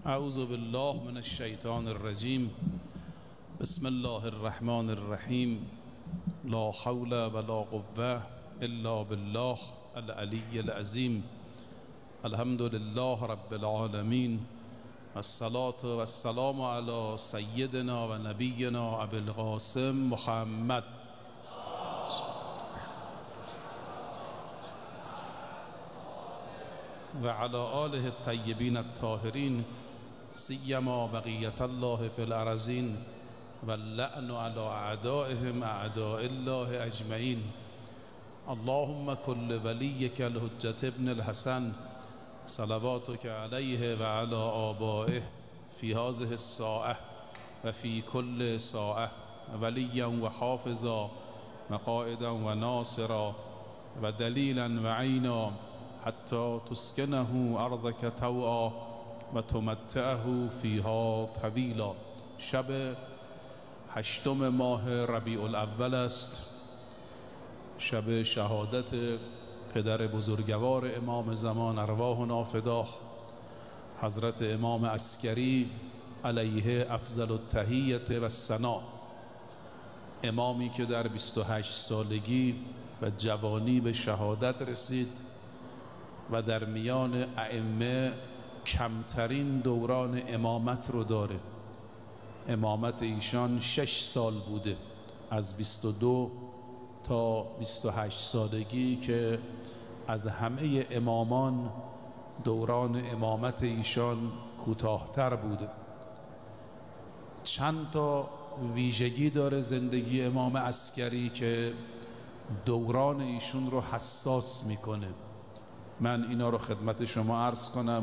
اعوذ بالله من الشیطان الرجیم. بسم الله الرحمن الرحیم. لا حول ولا قوة الا بالله العلی العظیم. الحمد لله رب العالمین. الصلاة والسلام علی سیدنا و نبینا ابی القاسم محمد و علی آله الطیبین الطاهرین، سیما بقیت الله فی الارضین و اللعن علی اعدائهم اعداء الله اجمعین. اللهم کل ولیک الحجة ابن الحسن صلواتک علیه و علی آبائه فی هذه الساعة و فی کل ساعة ولیا و حافظا و قائدا و ناصرا و دلیلا و عینا حتی تسکنه ارضک طوعا و تمتعه فیها طویلا. شب 8 ماه ربیع الاول است، شب شهادت پدر بزرگوار امام زمان ارواحنا فداه حضرت امام عسکری علیه افضل التحیة و الثنا، امامی که در 28 سالگی و جوانی به شهادت رسید و در میان ائمه کمترین دوران امامت رو داره. امامت ایشان 6 سال بوده، از 22 تا 28 سالگی، که از همه امامان دوران امامت ایشان کوتاه‌تر بوده. چند تا ویژگی داره زندگی امام عسکری که دوران ایشون رو حساس میکنه. من اینا رو خدمت شما عرض کنم.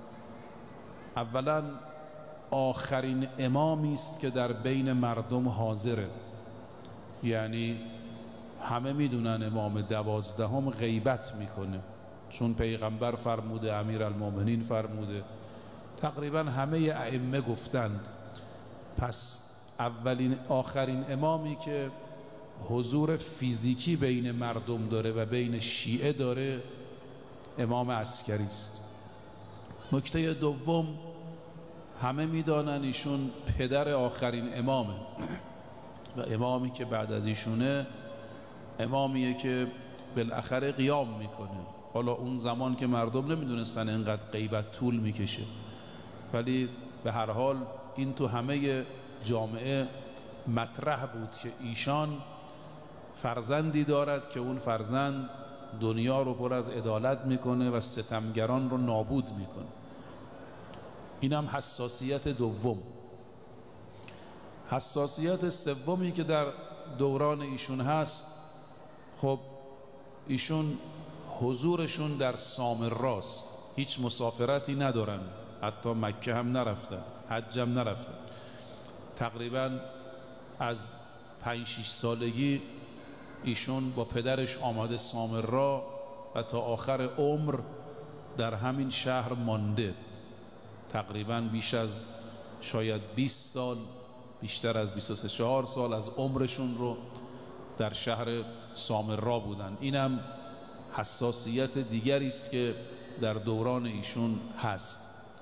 اولا آخرین امامی است که در بین مردم حاضره، یعنی همه میدونن امام 12 غیبت میکنه، چون پیغمبر فرموده، امیرالمومنین فرموده، تقریبا همه ائمه گفتند. پس آخرین امامی که حضور فیزیکی بین مردم داره و بین شیعه داره امام عسکری است. نکته دوم، همه میدانن ایشون پدر آخرین امامه و امامی که بعد از ایشونه امامیه که بالاخره قیام میکنه. حالا اون زمان که مردم نمیدونستن اینقدر غیبت طول میکشه، ولی به هر حال این تو همه جامعه مطرح بود که ایشان فرزندی دارد که اون فرزند دنیا رو پر از عدالت میکنه و ستمگران رو نابود میکنه. اینم حساسیت دوم. حساسیت سومی که در دوران ایشون هست، خب ایشون حضورشون در سامراست، هیچ مسافرتی ندارن، حتی مکه هم نرفتن، حج هم نرفتن. تقریبا از 5-6 سالگی ایشون با پدرش آمده سامرا و تا آخر عمر در همین شهر مانده. تقریبا بیش از شاید 20 سال، بیشتر از 23-24 سال از عمرشون رو در شهر سامرا بودن. اینم حساسیت دیگری است که در دوران ایشون هست.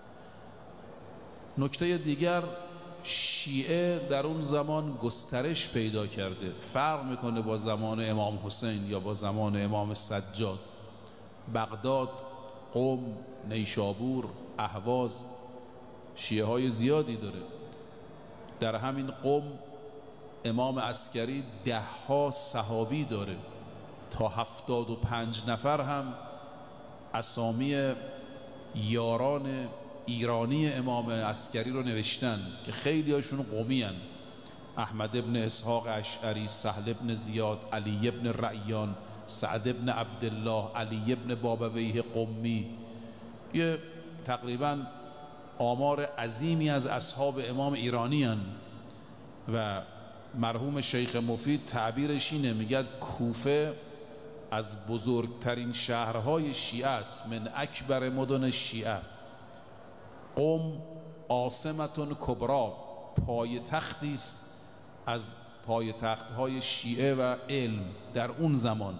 نکته دیگر، شیعه در اون زمان گسترش پیدا کرده، فرق میکنه با زمان امام حسین یا با زمان امام سجاد. بغداد، قم، نیشابور، اهواز شیعه های زیادی داره. در همین قم امام عسکری 10 صحابی داره، تا 75 نفر هم اسامی یاران ایرانی امام عسکری رو نوشتن که خیلی هاشون قمی هن. احمد ابن اسحاق اشعری، سهل ابن زیاد، علی ابن رعیان، سعد ابن عبدالله، علی ابن بابویه قمی. یه تقریبا آمار عظیمی از اصحاب امام ایرانی هن. و مرحوم شیخ مفید تعبیرش اینه، میگه کوفه از بزرگترین شهرهای شیعه است، من اکبر مدن شیعه. قم عاصمتون کبرا، پایتختی است از پایتخت‌های شیعه و علم در اون زمان.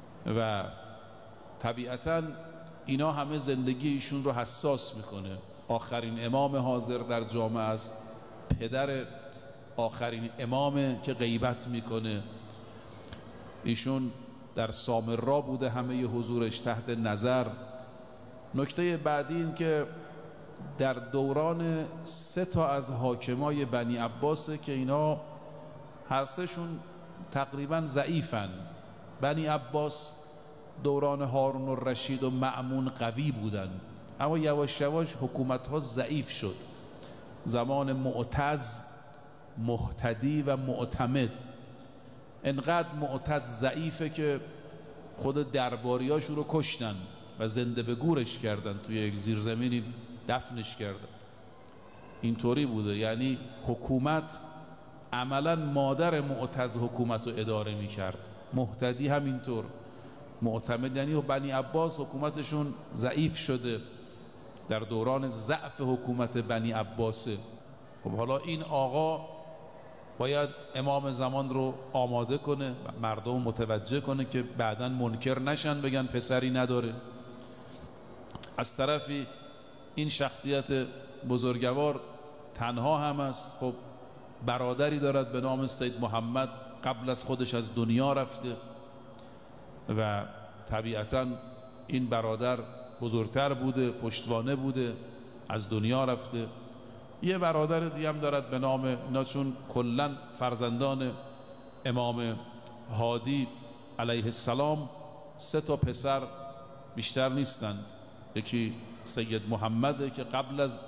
و طبیعتاً اینا همه زندگی ایشون رو حساس میکنه. آخرین امام حاضر در جامعه است، پدر آخرین امامه که غیبت میکنه. ایشون در سامرا بوده همه حضورش تحت نظر. نکته بعدی این که در دوران 3 تا از حاکمای بنی عباسه که اینا هر سهشون تقریبا ضعیفن. بنی عباس دوران هارون الرشید و مأمون قوی بودن، اما یواش یواش حکومت‌ها ضعیف شد. زمان معتز، مهتدی و معتمد. انقدر معتز ضعیفه که خود درباریاشو رو کشتن و زنده به گورش کردن، توی یک زیرزمینی دفنش کردن. اینطوری بوده، یعنی حکومت عملا مادر معتز حکومت رو اداره میکرد. مهتدی همینطور، معتمد. یعنی بنی عباس حکومتشون ضعیف شده، در دوران ضعف حکومت بنی عباسه. خب حالا این آقا باید امام زمان رو آماده کنه، مردم متوجه کنه که بعداً منکر نشن بگن پسری نداره. از طرفی این شخصیت بزرگوار تنها هم است. خب برادری دارد به نام سید محمد، قبل از خودش از دنیا رفته و طبیعتاً این برادر بزرگتر بوده، پشتوانه بوده، از دنیا رفته. یه برادر دیگه هم دارد به نام، اینا چون کلاً فرزندان امام هادی علیه السلام 3 تا پسر بیشتر نیستند. یکی سید محمده که قبل از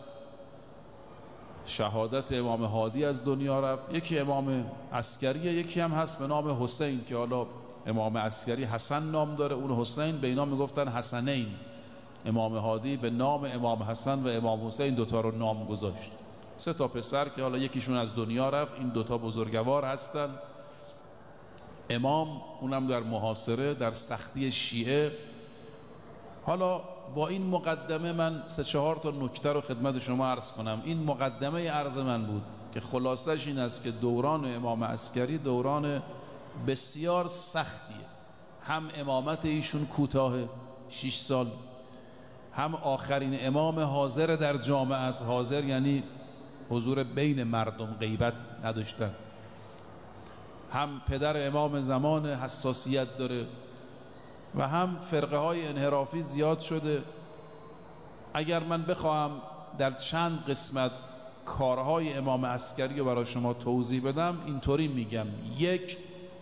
شهادت امام هادی از دنیا رفت، یکی امام عسکریه، یکی هم هست به نام حسین که حالا امام عسکری حسن نام داره، اون حسین به اینا میگفتن حسنین. امام هادی به نام امام حسن و امام حسین 2 تا رو نام گذاشت. 3 تا پسر که حالا یکیشون از دنیا رفت، این 2 تا بزرگوار هستن. امام اونم در محاصره، در سختی شیعه. حالا با این مقدمه من 3-4 تا نکته رو خدمت شما عرض کنم. این مقدمه عرض من بود که خلاصش این است که دوران امام عسکری دوران بسیار سختیه. هم امامت ایشون کوتاه 6 سال، هم آخرین امام حاضر در جامعه است. حاضر یعنی حضور بین مردم، غیبت نداشتن. هم پدر امام زمان حساسیت داره و هم فرقه های انحرافی زیاد شده. اگر من بخواهم در چند قسمت کارهای امام عسکری رو برای شما توضیح بدم، اینطوری میگم: 1،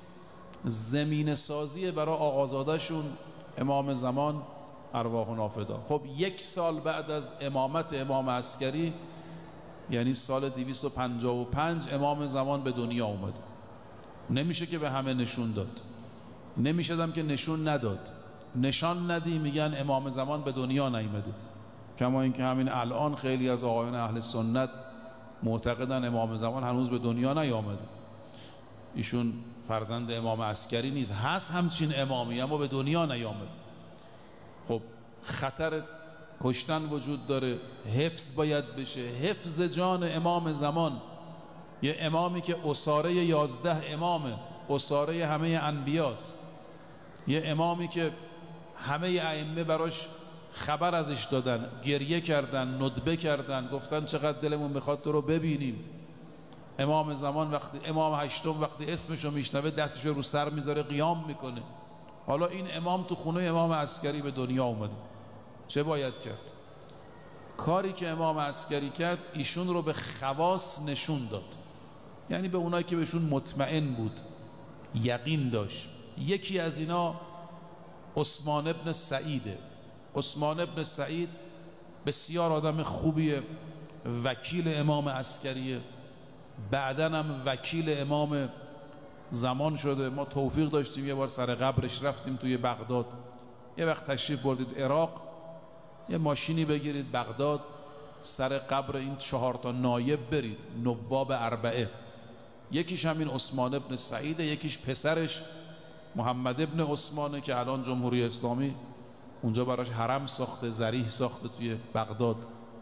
زمین سازی برای آقازاده شون امام زمان ارواحنا فدا. خب 1 سال بعد از امامت امام عسکری، یعنی سال 255، امام زمان به دنیا اومد. نمیشه که به همه نشون داد، نمیشدم که نشون نداد. نشان ندی میگن امام زمان به دنیا نیامده. کما اینکه همین الان خیلی از آقایان اهل سنت معتقدن امام زمان هنوز به دنیا نیامده، ایشون فرزند امام عسکری نیست. هست همچین امامی اما به دنیا نیامده. خب خطر کشتن وجود داره، حفظ باید بشه، حفظ جان امام زمان. یه امامی که اساره 11 امامه، اساره همه انبیاست. یه امامی که همه ائمه براش خبر ازش دادن، گریه کردن، ندبه کردن، گفتن چقدر دلمون میخواد تو رو ببینیم. امام زمان وقتی امام هشتم وقتی اسمشو میشنوه دستشو رو سر میذاره، قیام میکنه. حالا این امام تو خونه امام عسکری به دنیا اومده، چه باید کرد؟ کاری که امام عسکری کرد، ایشون رو به خواص نشون داد، یعنی به اونایی که بهشون مطمئن بود، یقین داشت. یکی از اینا عثمان ابن سعیده. عثمان ابن سعید بسیار آدم خوبیه، وکیل امام عسکریه، بعداً هم وکیل امام زمان شده. ما توفیق داشتیم یه بار سر قبرش رفتیم توی بغداد. یه وقت تشریف بردید عراق، یه ماشینی بگیرید بغداد، سر قبر این 4 تا نایب برید، نواب 4. یکیش همین عثمان ابن سعیده، یکیش پسرش محمد ابن عثمانه که الان جمهوری اسلامی اونجا براش حرم ساخته، ضریح ساخته توی بغداد.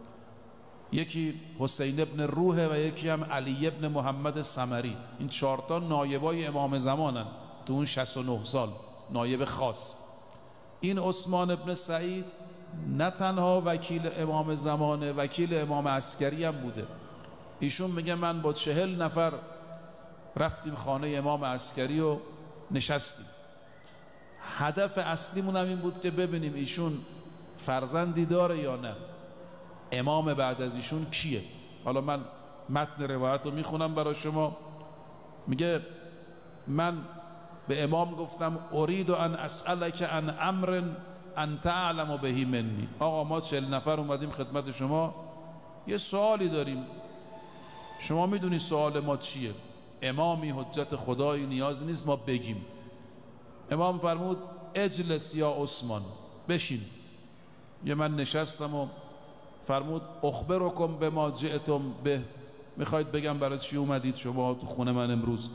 یکی حسین ابن روحه و یکی هم علی ابن محمد سمری. این 4 تا نایبای امام زمانن تو اون 69 سال، نایب خاص. این عثمان ابن سعید نه تنها وکیل امام زمانه، وکیل امام عسکری هم بوده. ایشون میگه من با 40 نفر رفتیم خانه امام عسکری و نشستیم. هدف اصلیمون هم این بود که ببینیم ایشون فرزندی داره یا نه، امام بعد از ایشون کیه. حالا من متن روایت رو میخونم برای شما. میگه من به امام گفتم اريد ان اسألك عن امر ان تعلم به منی. آقا ما 40 نفر اومدیم خدمت شما، یه سوالی داریم، شما میدونی سوال ما چیه؟ امامی حجت خدایی نیاز نیست ما بگیم. امام فرمود اجلس یا عثمان، بشین. یه من نشستم و فرمود اخبرکم به ما جئتم به، میخواید بگم برای چی اومدید شما تو خونه من امروز؟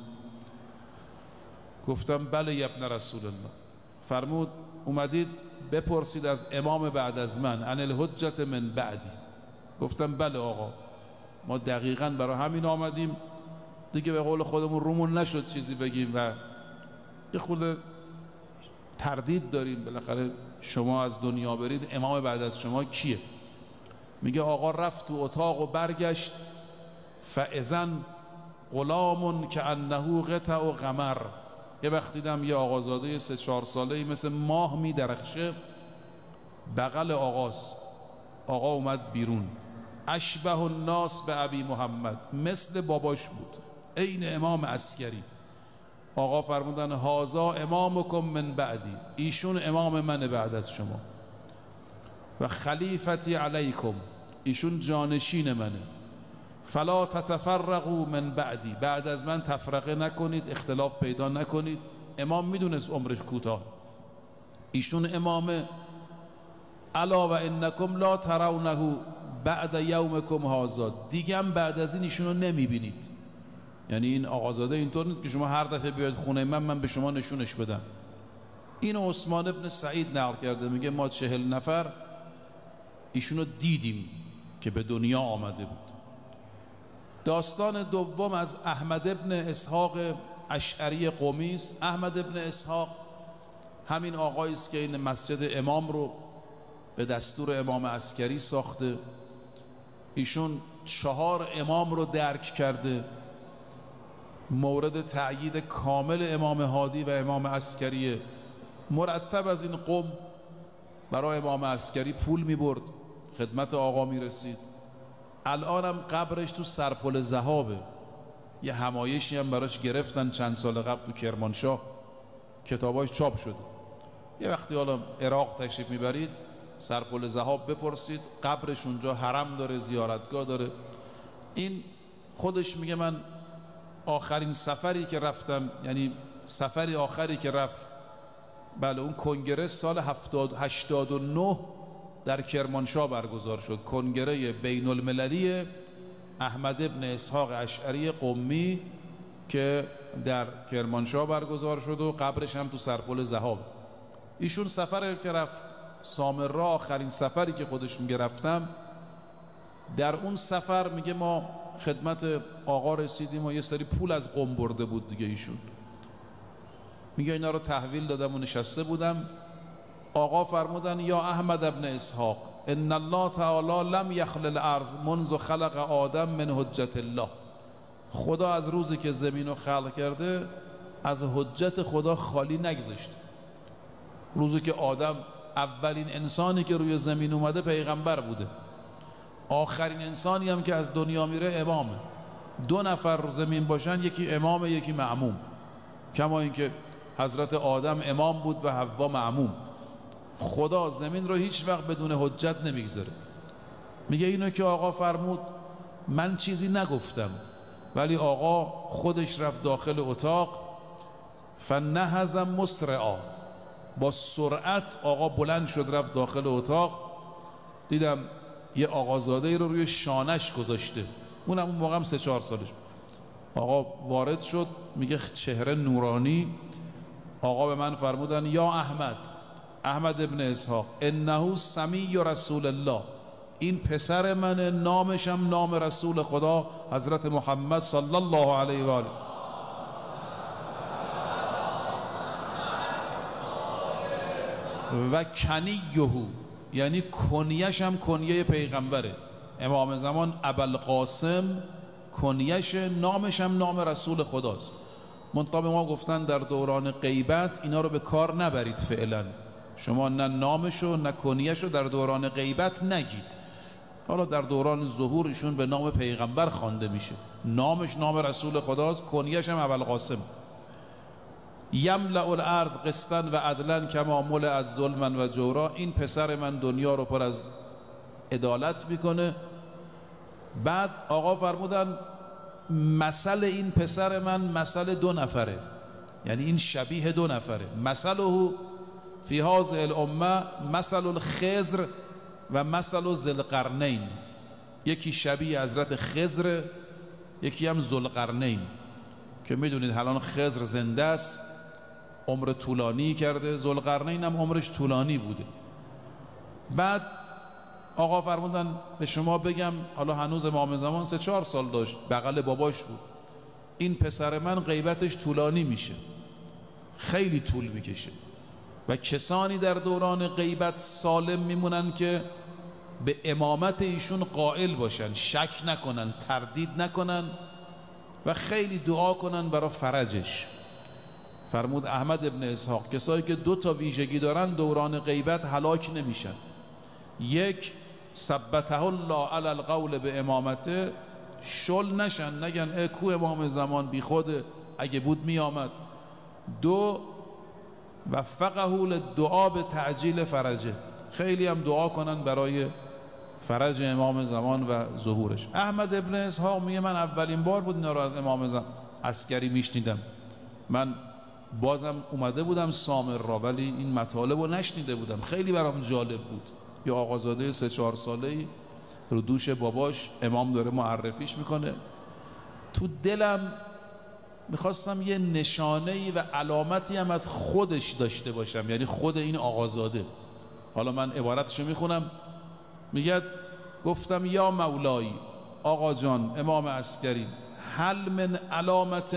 گفتم بله یا ابن رسول الله. فرمود اومدید بپرسید از امام بعد از من، عن الحجت من بعدی. گفتم بله آقا، ما دقیقاً برای همین آمدیم دیگه، به قول خودمون رومون نشد چیزی بگیم و یه خورده تردید داریم، بالاخره شما از دنیا برید، امام بعد از شما کیه؟ میگه آقا رفت تو اتاق و برگشت، فاذن غلام کانه قطع و قمر. یه وقت دیدم یه آقازاده 3-4 ساله‌ای مثل ماه میدرخشه بغل آقاست. آقا اومد بیرون، اشبه الناس به ابی محمد، مثل باباش بود، عین امام عسکری. آقا فرمودن هازا امامکم من بعدی، ایشون امام من بعد از شما، و خلیفتی علیکم، ایشون جانشین منه، فلا تتفرقوا من بعدی، بعد از من تفرقه نکنید، اختلاف پیدا نکنید. امام میدونست عمرش کوتاه، ایشون امامه. الا و انکم لا ترونه بعد یومکم هذا، دیگه هم بعد از این ایشونو نمیبینید. یعنی این آقازاده اینطور نیست که شما هر دفعه بیاید خونه من به شما نشونش بدم. اینو عثمان ابن سعید نقل کرده، میگه ما 40 نفر ایشونو دیدیم که به دنیا آمده بود. داستان دوم از احمد ابن اسحاق اشعری قمی است. احمد ابن اسحاق همین آقایی است که این مسجد امام رو به دستور امام عسکری ساخته. ایشون 4 امام رو درک کرده، مورد تأیید کامل امام هادی و امام عسکری. مرتب از این قوم برای امام عسکری پول می برد، خدمت آقا می رسید. الانم قبرش تو سرپل ذهابه، یه همایشی هم براش گرفتن چند سال قبل تو کرمانشاه، کتاباش چاپ شده. یه وقتی حالا عراق تشریف میبرید سرپل ذهاب بپرسید، قبرش اونجا حرم داره، زیارتگاه داره. این خودش میگه من آخرین سفری که رفتم، یعنی سفری آخری که رفت، بله اون کنگره سال 89 در کرمانشاه برگزار شد، کنگره بین المللی احمد ابن اسحاق اشعری قمی که در کرمانشاه برگزار شد و قبرش هم تو سرپل ذهاب. ایشون سفر که رفت سامرا، آخرین سفری که خودش میگه رفتم، در اون سفر میگه ما خدمت آقا رسیدیم و یه سری پول از قم برده بود دیگه. ایشون میگه اینا رو تحویل دادم و نشسته بودم. آقا فرمودن یا احمد ابن اسحاق ان الله تعالی لم یخلق الارض منذ خلق آدم من حجت الله. خدا از روزی که زمین رو خلق کرده از حجت خدا خالی نگذاشته. روزی که آدم اولین انسانی که روی زمین اومده پیغمبر بوده، آخرین انسانی هم که از دنیا میره امامه. 2 نفر رو زمین باشن، یکی امامه یکی معموم، کما اینکه حضرت آدم امام بود و حوا معموم. خدا زمین رو هیچ وقت بدون حجت نمیگذاره. میگه اینو که آقا فرمود من چیزی نگفتم، ولی آقا خودش رفت داخل اتاق، فنهض مسرعا، با سرعت آقا بلند شد رفت داخل اتاق. دیدم یه آقازاده رو روی شانش گذاشته، اونم اون موقع 3-4 سالش. آقا وارد شد، میگه چهره نورانی. آقا به من فرمودن یا احمد ابن اسحاق انه سمی رسول الله، این پسر من، نامشم نام رسول خدا حضرت محمد صلی الله علیه و آله. و کنیه، یعنی کنیش هم کنیه پیغمبره. امام زمان ابوالقاسم کنیش، نامش هم نام رسول خداست. منتها به ما گفتن در دوران غیبت اینا رو به کار نبرید. فعلا شما نه نامشو نه کنیشو در دوران غیبت نگید. حالا در دوران ظهور ایشون به نام پیغمبر خوانده میشه، نامش نام رسول خداست، کنیش هم ابوالقاسم. یملأ الارض قسطا و عدلا کما ملئت ظلما و جورا. این پسر من دنیا رو پر از عدالت میکنه. بعد آقا فرمودن مثل این پسر من مثل 2 نفره، یعنی این شبیه 2 نفره. مثله فی هذه الامه مثل الخضر و مثل ذوالقرنین. یکی شبیه حضرت خضر، یکی هم ذوالقرنین که میدونید الان خضر زنده است، عمر طولانی کرده، ذوالقرنین هم عمرش طولانی بوده. بعد آقا فرمودن به شما بگم، حالا هنوز امام زمان 3-4 سال داشت، بغل باباش بود، این پسر من غیبتش طولانی میشه، خیلی طول میکشه و کسانی در دوران غیبت سالم میمونن که به امامت ایشون قائل باشن، شک نکنن، تردید نکنن و خیلی دعا کنن برای فرجش. فرمود احمد ابن اسحاق کسایی که 2 تا ویژگی دارن دوران غیبت هلاک نمیشن. یک، ثبته الله علی القول به امامته، شل نشن، نگن کو امام زمان بی خوده، اگه بود می آمد. 2، وفقه للدعا به تعجیل فرجه، خیلی هم دعا کنن برای فرج امام زمان و ظهورش. احمد ابن اسحاق میگه من اولین بار بود اینا رو از امام عسکری میشنیدم. من بازم اومده بودم سامر را، ولی این مطالب رو نشنیده بودم، خیلی برام جالب بود. یا آقازاده 3-4 ساله‌ای رو دوش باباش امام داره معرفیش میکنه. تو دلم میخواستم یه نشانه‌ای و علامتی هم از خودش داشته باشم، یعنی خود این آقازاده. حالا من عبارتشو میخونم. میگه گفتم یا مولایی، آقا جان امام عسکری، هل من علامت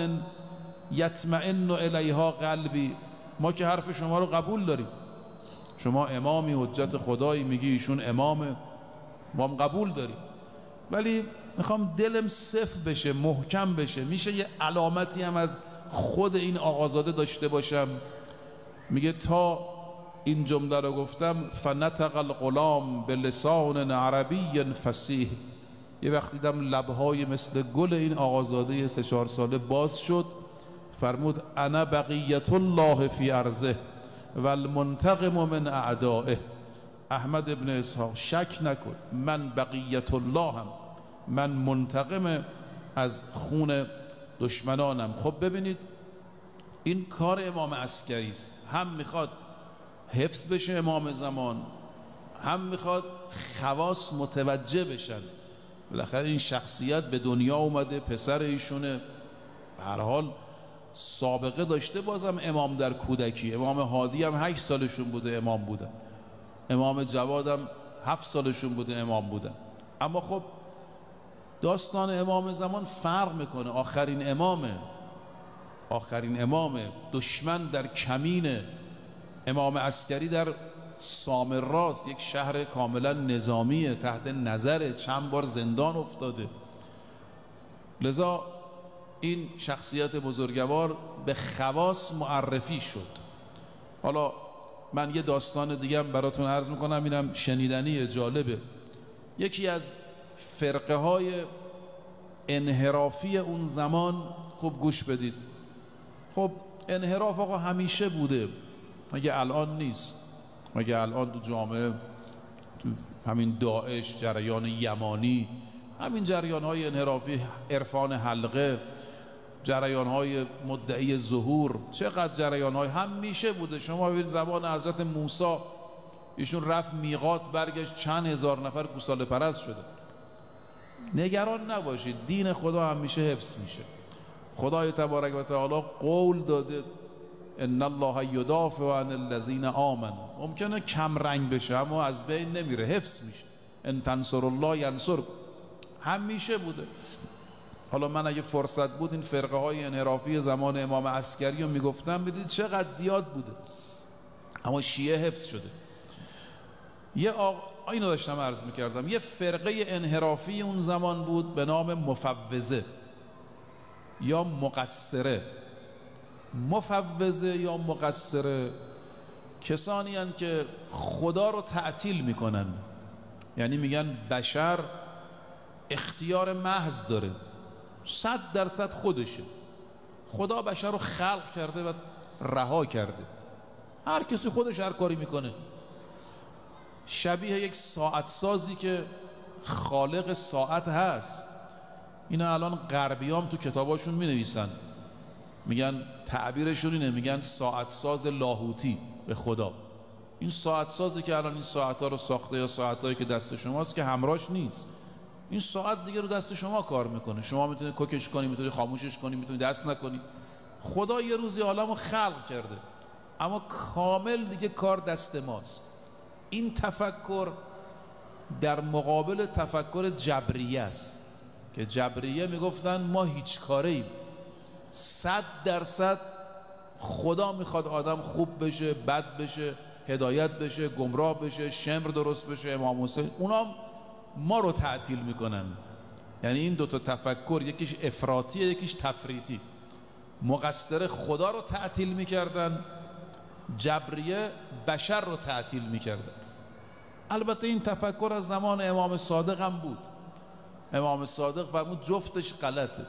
یطمئن الیها قلبی. ما که حرف شما رو قبول داریم، شما امامی، حجت خدایی، میگی ایشون امامه، ما هم قبول داریم، ولی میخوام دلم صفر بشه، محکم بشه. میشه یه علامتی هم از خود این آقازاده داشته باشم؟ میگه تا این جمله رو گفتم فنطق الغلام به لسان عربی فصیح. یه وقتی دیدم لبهای مثل گل این آقازاده 3-4 ساله باز شد. فرمود انا بقیت الله فی ارضه و المنتقم من اعدائه. احمد ابن اسحاق شک نکن، من بقیت الله هم، من منتقم از خون دشمنانم. خب ببینید این کار امام عسکری است، هم میخواد حفظ بشه امام زمان، هم میخواد خواص متوجه بشن. بالاخره این شخصیت به دنیا اومده، پسر ایشونه، به هر حال سابقه داشته. بازم امام در کودکی، امام هادی هم 8 سالشون بوده امام بودن، امام جواد هم 7 سالشون بوده امام بودن. اما خب داستان امام زمان فرق میکنه. آخرین امامه، دشمن در کمینه. امام عسکری در سامراست، یک شهر کاملا نظامیه، تحت نظر، چند بار زندان افتاده. لذا این شخصیت بزرگوار به خواص معرفی شد. حالا من یه داستان دیگه هم براتون عرض میکنم، اینم شنیدنی، جالبه. یکی از فرقه های انحرافی اون زمان، خوب گوش بدید. خب انحراف آقا همیشه بوده، مگه الان نیست؟ مگه الان تو جامعه، تو همین داعش، جریان یمانی، همین جریان های انحرافی، عرفان حلقه، جریان های مدعی ظهور، چقدر جریان های همیشه بوده. شما ببینید زمان حضرت موسی، ایشون رفت میقات، برگشت چند هزار نفر گوساله پرست شده. نگران نباشید، دین خدا همیشه حفظ میشه. خدای تبارک و تعالی قول داده ان الله یدافع عن الذین آمنوا. ممکنه کم رنگ بشه اما از بین نمیره، حفظ میشه. ان تنصر الله ینصرکم، همیشه بوده. حالا من اگه فرصت بود این فرقه های انحرافی زمان امام عسکری رو میگفتم، بدید چقدر زیاد بوده، اما شیعه حفظ شده. اینو داشتم عرض میکردم، یه فرقه انحرافی اون زمان بود به نام مفوضه یا مقصره. مفوضه یا مقصره کسانی هستند که خدا رو تعطیل میکنن، یعنی میگن بشر اختیار محض داره، 100% خودشه، خدا بشر رو خلق کرده و رها کرده، هر کسی خودش هر کاری میکنه. شبیه یک ساعت سازی که خالق ساعت هست. اینا الان غربیام تو کتاباشون می نویسن، میگن تعبیرشون اینه، میگن ساعت ساز لاهوتی به خدا. این ساعت سازی که الان این ساعت ها رو ساخته یا ساعت هایی که دست شماست که همراهش نیست، این ساعت دیگه رو دست شما کار میکنه، شما میتونید کوکش کنی، میتونید خاموشش کنی، میتونید دست نکنی. خدا یه روزی عالم رو خلق کرده اما کامل دیگه کار دست ماست. این تفکر در مقابل تفکر جبریه است که جبریه میگفتن ما هیچ کاره ایم، 100% خدا میخواد آدم خوب بشه، بد بشه، هدایت بشه، گمراه بشه، شمر درست بشه، امام حسین. اونا ما رو تعطیل میکنن. یعنی این دوتا تفکر، یکیش افراطی یکیش تفریطی. مقصر خدا رو تعطیل میکردن، جبریه بشر رو تعطیل میکردن. البته این تفکر از زمان امام صادق هم بود. امام صادق فرمود جفتش غلطه،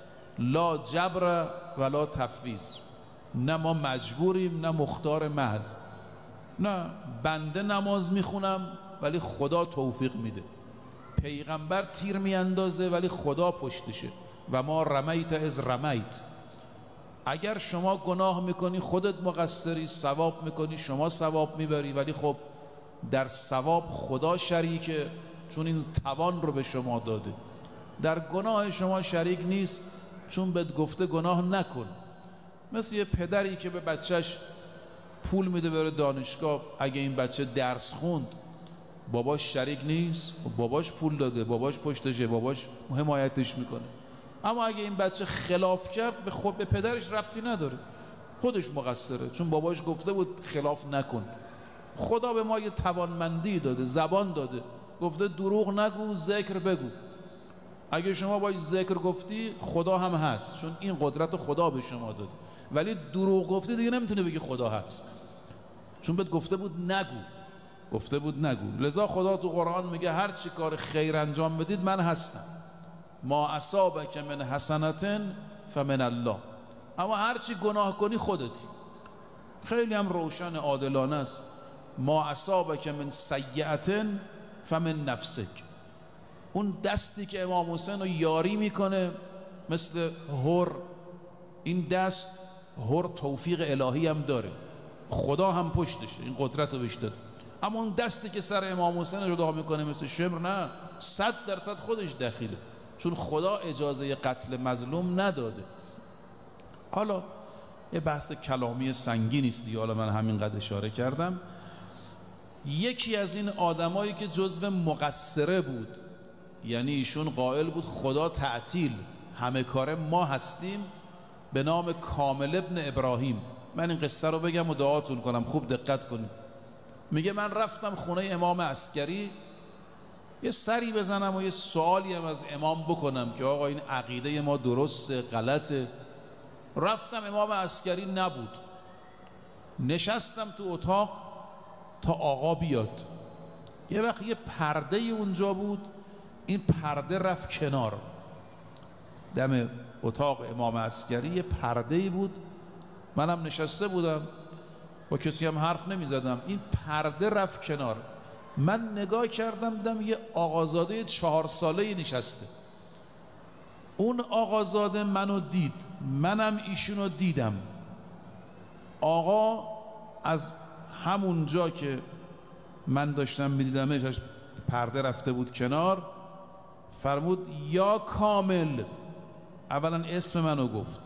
لا جبر ولا تفویض، نه ما مجبوریم نه مختار محض، نه بنده نماز میخونم ولی خدا توفیق میده، پیغمبر تیر میاندازه ولی خدا پشتشه، و ما رمیت از رمیت. اگر شما گناه میکنی خودت مقصری، ثواب میکنی شما ثواب میبری، ولی خب در ثواب خدا شریکه چون این توان رو به شما داده. در گناه شما شریک نیست چون بهت گفته گناه نکن. مثل یه پدری که به بچهش پول میده بره دانشگاه، اگه این بچه درس خوند باباش شریک نیست، باباش پول داده، باباش پشتشه، باباش حمایتش میکنه. اما اگه این بچه خلاف کرد به پدرش ربطی نداره، خودش مقصره چون باباش گفته بود خلاف نکن. خدا به ما یه توانمندی داده، زبان داده، گفته دروغ نگو، ذکر بگو. اگه شما باید ذکر گفتی خدا هم هست چون این قدرت خدا به شما داده، ولی دروغ گفتی دیگه نمیتونه بگی خدا هست چون بهت گفته بود نگو، گفته بود نگو. لذا خدا تو قرآن میگه هر چی کار خیر انجام بدید من هستم، ما اصابک من حسنة فمن الله. اما هر چی گناه کنی خودتی. خیلی هم روشن عادلانه است، ما اصابک من سیئة فمن نفسک. اون دستی که امام حسین رو یاری میکنه مثل هر، این دست هر توفیق الهی هم داره، خدا هم پشتشه، این قدرت رو بهش داده. اما اون دستی که سر امام حسین جدا میکنه مثل شمر، نه، 100% خودش دخیله چون خدا اجازه قتل مظلوم نداده. حالا یه بحث کلامی سنگین است دیگه، حالا من همینقدر اشاره کردم. یکی از این آدمایی که جزو مقصره بود، یعنی ایشون قائل بود خدا تعطیل، همه کار ما هستیم، به نام کامل ابن ابراهیم. من این قصه رو بگم و دعاتون کنم، خوب دقت کنید. میگه من رفتم خونه امام عسکری یه سری بزنم و یه سوالی هم از امام بکنم که آقا این عقیده ما درسته غلطه. رفتم امام عسکری نبود، نشستم تو اتاق تا آقا بیاد. یه وقت یه پرده اونجا بود، این پرده رفت کنار، دم اتاق امام عسکری یه پرده بود، منم نشسته بودم با کسی هم حرف نمی زدم، این پرده رفت کنار. من نگاه کردم دیدم یه آقازاده 4 ساله نشسته. اون آقازاده منو دید، منم ایشونو دیدم. آقا از همون جا که من داشتم میدیدمش پرده رفته بود کنار، فرمود یا کامل، اولا اسم منو گفت،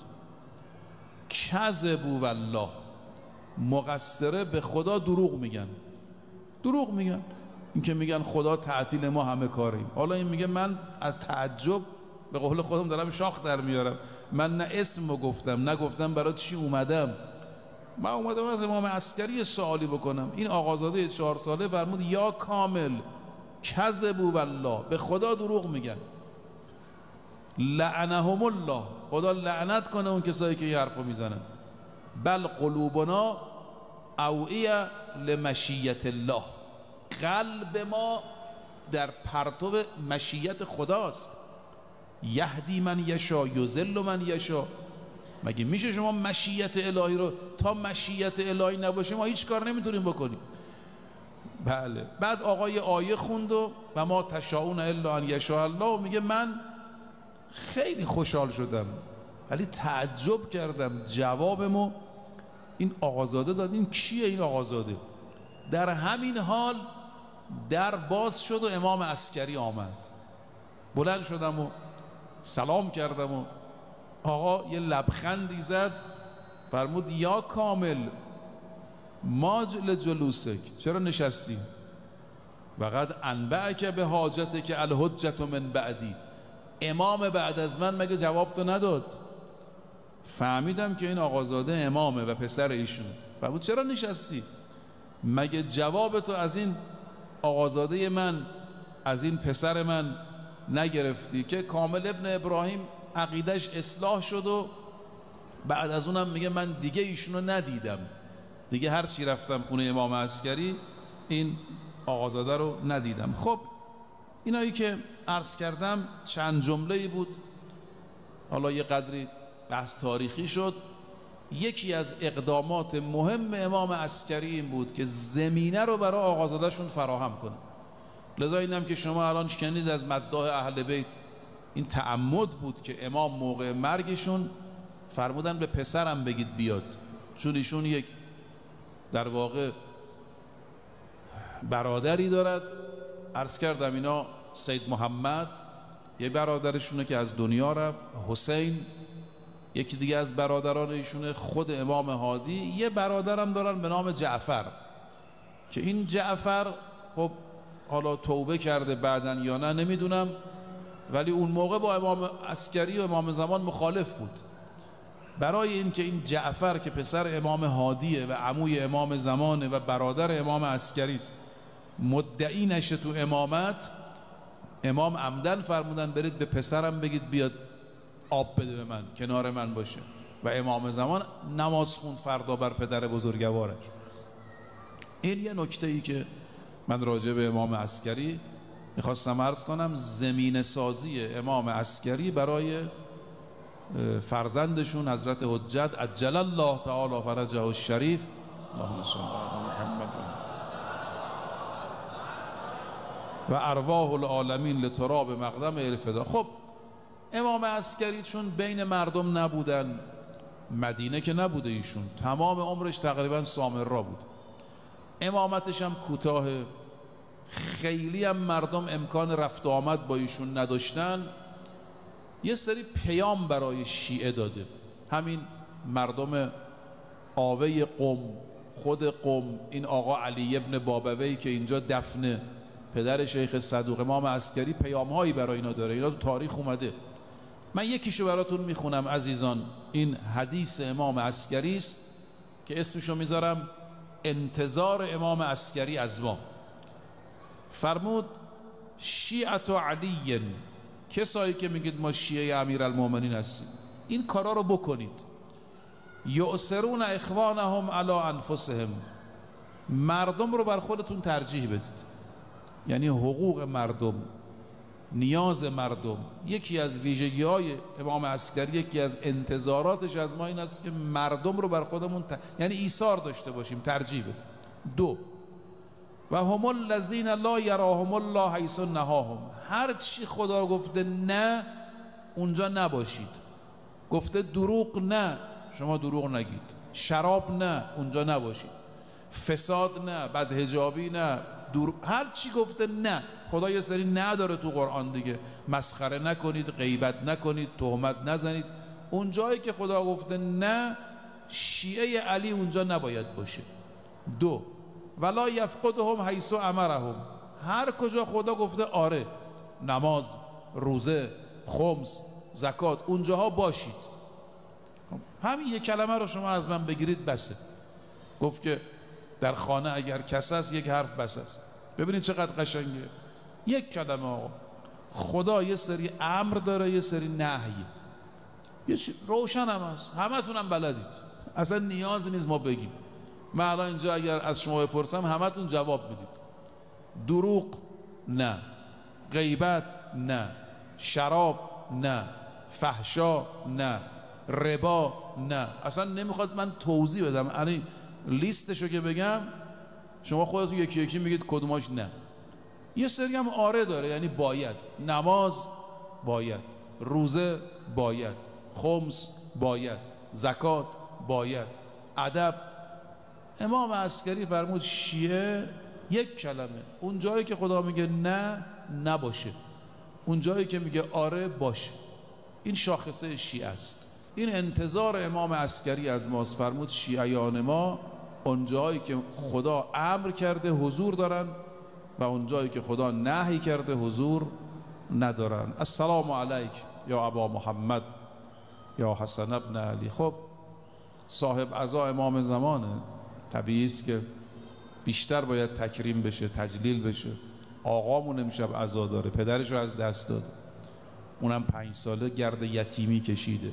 کذبوا والله، مقصره به خدا دروغ میگن. دروغ میگن، این که میگن خدا تعطیل ما همه کاریم. حالا این میگه من از تعجب به قول خودم دارم شاخ در میارم، من نه اسمو گفتم نه گفتم برای چی اومدم. من اومدم از امام عسکری سوالی بکنم. این آقازاده 4 ساله فرمود یا کامل کذبوا والله، به خدا دروغ میگن، لعنهم الله، خدا لعنت کنه اون کسایی که این حرفو میزنن، بل قلوبنا اوعیه لمشیت الله، قلب ما در پرتو مشیت خداست، یهدی من یشا یذل من یشا. مگه میشه شما مشیت الهی رو، تا مشیت الهی نباشه ما هیچ کار نمیتونیم بکنیم؟ بله. بعد آقای آیه خوند و ما تشاؤون الا ان یشاء الله، و میگه من خیلی خوشحال شدم ولی تعجب کردم جوابمو این آقازاده داد. این کیه این آقازاده؟ در همین حال در باز شد و امام عسکری آمد. بلند شدم و سلام کردم و آقا یه لبخندی زد، فرمود یا کامل ما جلوسک، چرا نشستی؟ وقد انبأک به حاجتک که الحجة من بعدی، امام بعد از من مگه جواب تو نداد؟ فهمیدم که این آقازاده امامه و پسر ایشون. فرمود چرا نشستی؟ مگه جواب تو از این آقازاده من، از این پسر من نگرفتی که کامل ابن ابراهیم عقیدش اصلاح شد و بعد از اونم میگه من دیگه ایشونو ندیدم، دیگه هر چی رفتم خونه امام عسکری این آقازاده رو ندیدم. خب اینایی که عرض کردم چند جمله‌ای بود، حالا یه قدری بحث تاریخی شد. یکی از اقدامات مهم امام عسکری این بود که زمینه رو برای آقازاده شون فراهم کنه. لذا اینم که شما الان شنید از مداح اهل بیت، این تعمد بود که امام موقع مرگشون فرمودن به پسرم بگید بیاد، چون ایشون یک در واقع برادری دارد. عرض کردم اینا سید محمد یه برادرشونه که از دنیا رفت، حسین یکی دیگه از برادران ایشونه، خود امام هادی یه برادرم دارن به نام جعفر که این جعفر خب حالا توبه کرده بعدن یا نه نمیدونم، ولی اون موقع با امام عسکری و امام زمان مخالف بود. برای این که این جعفر که پسر امام هادیه و عموی امام زمانه و برادر امام عسکری است مدعی نشه تو امامت، امام عمدن فرمودن برید به پسرم بگید بیاد آب بده به من، کنار من باشه. و امام زمان نماز خوند فردا بر پدر بزرگوارش. این یه نکته ای که من راجع به امام عسکری میخواستم عرض کنم، زمین سازی امام عسکری برای فرزندشون حضرت حجت عجل الله تعالی فرجه الشریف، اللهم صل علی محمد و ارواح العالمین لتراب مقدم الفدا. خب امام عسکری چون بین مردم نبودن، مدینه که نبوده، ایشون تمام عمرش تقریبا سامرا بود، امامتش هم کوتاه، خیلی هم مردم امکان رفت و آمد با ایشون نداشتن، یه سری پیام برای شیعه داده. همین مردم آوه قم، خود قم، این آقا علی ابن بابوی که اینجا دفنه، پدر شیخ صدوق، امام عسکری پیام هایی برای اینا داره، اینا تو تاریخ اومده. من یکیشو براتون میخونم عزیزان. این حدیث امام عسکری است که اسمشو میذارم انتظار امام عسکری از ما. فرمود شیعت علی، کسایی که میگید ما شیعه امیرالمومنین هستیم این کارا رو بکنید. یؤثرون اخوانهم علی انفسهم، مردم رو بر خودتون ترجیح بدید، یعنی حقوق مردم، نیاز مردم. یکی از ویژگی های امام عسکری، یکی از انتظاراتش از ما این است که مردم رو بر خودمون یعنی ایثار داشته باشیم، ترجیح بدیم. دو، و هم الذین لا یراهم الله حیث نهاهم، هر چی خدا گفته نه اونجا نباشید، گفته دروغ نه شما دروغ نگید، شراب نه اونجا نباشید، فساد نه، بدحجابی نه، هر چی گفته نه. خدا یه سری نداره تو قرآن دیگه، مسخره نکنید، غیبت نکنید، تهمت نزنید. اون جایی که خدا گفته نه، شیعه علی اونجا نباید باشه. دو، ولا یفقدهم حیث امرهم، هر کجا خدا گفته آره، نماز، روزه، خمس، زکات، اونجاها باشید. همین یک کلمه رو شما از من بگیرید بسه. گفت که در خانه اگر کس است یک حرف بس است. ببینید چقدر قشنگه. یک کلمه آقا. خدا یه سری امر داره، یه سری نهی، یه روشن هم هست، همه تونم بلدید، اصلا نیاز نیست ما بگیم. من الان اینجا اگر از شما بپرسم همه تون جواب میدید. دروغ نه، غیبت نه، شراب نه، فحشا نه، ربا نه. اصلا نمیخواد من توضیح بدم، یعنی لیستشو که بگم شما خودتون یکی یکی میگید کدوماش نه. یه سری هم آره داره، یعنی باید. نماز باید، روزه باید، خمس باید، زکات باید، ادب. امام عسکری فرمود شیعه یک کلمه، اون جایی که خدا میگه نه نباشه، اون جایی که میگه آره باشه. این شاخصه شیعه است. این انتظار امام عسکری از ماست. فرمود شیعیان ما اون جایی که خدا امر کرده حضور دارن و اون جایی که خدا نهی کرده حضور ندارن. السلام علیک یا ابا محمد یا حسن ابن علی. خب صاحب عزا امام زمانه، طبیعی است که بیشتر باید تکریم بشه، تجلیل بشه. آقامون امشب عزا داره، پدرش رو از دست داده، اونم 5 ساله گرد یتیمی کشیده،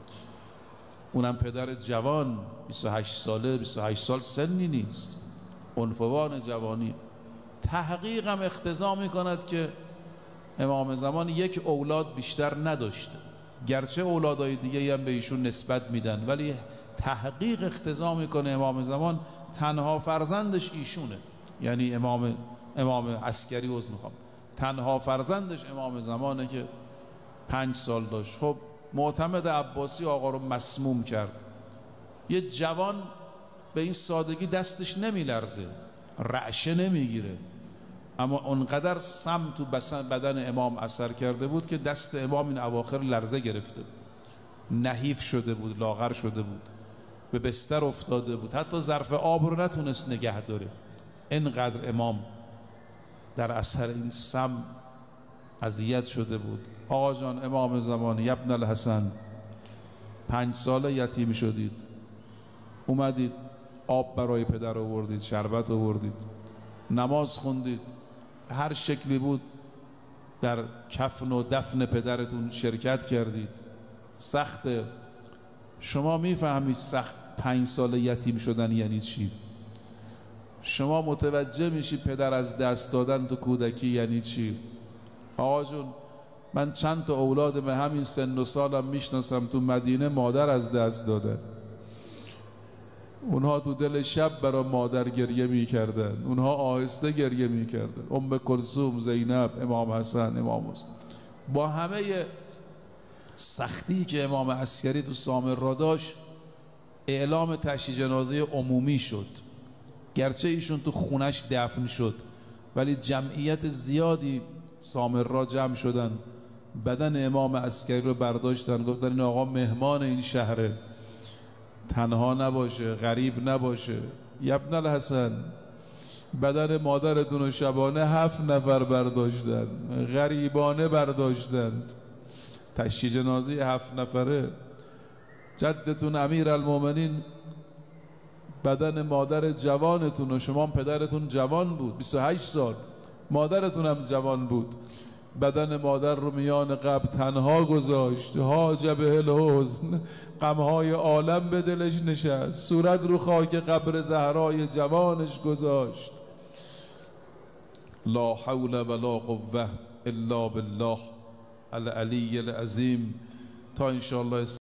اونم پدر جوان 28 ساله. 28 سال سنی نیست، عنفوان جوانی. تحقیق هم اقتضا میکند که امام زمان یک اولاد بیشتر نداشته، گرچه اولادهای دیگه هم به ایشون نسبت میدن، ولی تحقیق اقتضا میکنه امام زمان تنها فرزندش ایشونه. یعنی امام عسکری میخوام تنها فرزندش امام زمانه که 5 سال داشت. خب معتمد عباسی آقا رو مسموم کرد. یه جوان به این سادگی دستش نمیلرزه، رعشه نمیگیره، اما اونقدر سم تو بدن امام اثر کرده بود که دست امام این اواخر لرزه گرفته، نحیف شده بود، لاغر شده بود، به بستر افتاده بود، حتی ظرف آب رو نتونست نگه داره. اینقدر امام در اثر این سم اذیت شده بود. آقا جان امام زمان ابن الحسن 5 ساله یتیم شدید، اومدید آب برای پدر آوردید، شربت آوردید، نماز خوندید، هر شکلی بود در کفن و دفن پدرتون شرکت کردید. سخته. شما میفهمید سخت 5 ساله یتیم شدن یعنی چی؟ شما متوجه میشید پدر از دست دادن تو کودکی یعنی چی؟ آقا جون من چند تا اولاد به همین سن و سالم میشناسم تو مدینه مادر از دست دادن، اونها تو دل شب برای مادر گریه میکردن، اونها آهسته گریه میکردن. ام کلثوم، زینب، امام حسن، امام حسین. با همه سختی که امام عسکری تو سامرا داشت، اعلام تشییع جنازه عمومی شد. گرچه ایشون تو خونش دفن شد، ولی جمعیت زیادی سامرا جمع شدن، بدن امام عسکری رو برداشتن، گفتن این آقا مهمان این شهره، تنها نباشه، غریب نباشه. ابن الحسن بدن مادرتون رو شبانه 7 نفر برداشتن، غریبانه برداشتند. تشییع جنازه 7 نفره. جدتون امیرالمومنین بدن مادر جوانتون و شما پدرتون جوان بود 28 سال، مادرتون هم جوان بود، بدن مادر رو میان قبر تنها گذاشت. حاجبه الحزن، غمهای عالم به دلش نشست، صورت رو خاک قبر زهرای جوانش گذاشت. لا حول ولا قوه الا بالله العلی العظیم. تا انشاءالله